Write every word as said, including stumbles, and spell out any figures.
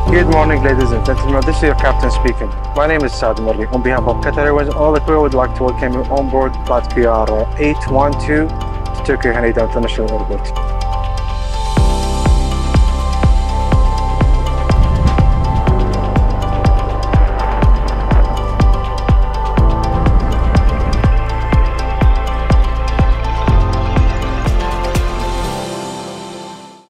Good morning, ladies and gentlemen. This is your captain speaking. My name is Saad Marli. On behalf of Qatar Airways, all the crew would like to welcome you on board flight Q R eight one two to Tokyo Haneda International Airport.